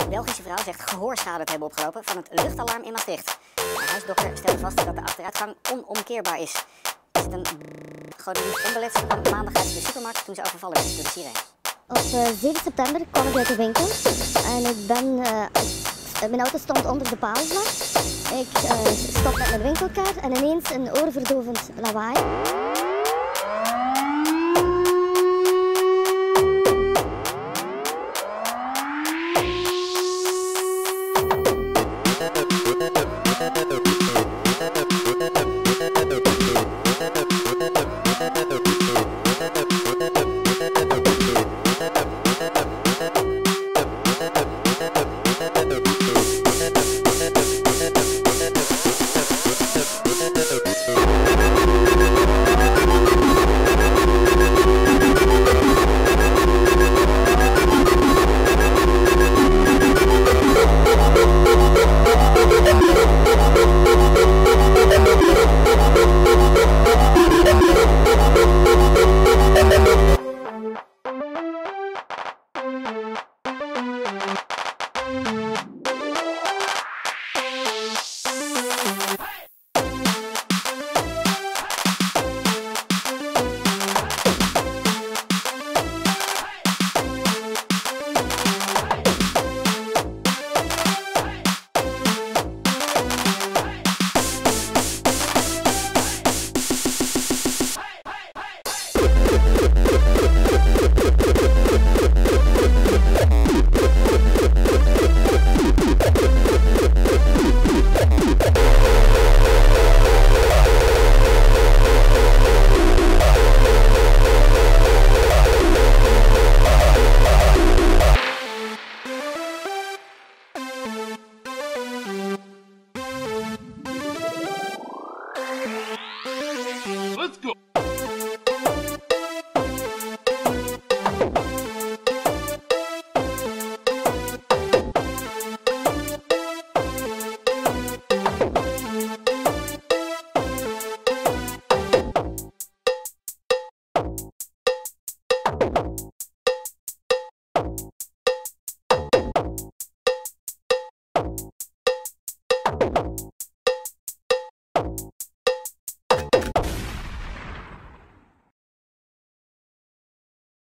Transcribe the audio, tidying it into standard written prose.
Een Belgische vrouw zegt gehoorschade te hebben opgelopen van het luchtalarm in Maastricht. De huisdokter stelde vast dat de achteruitgang onomkeerbaar is. Is het een Gronings onbelet maandag uit de supermarkt toen ze overvallen werd door de sirene? Op 7 september kwam ik uit de winkel en mijn auto stond onder de paalvlag. Ik stop met mijn winkelkar en ineens een oorverdovend lawaai.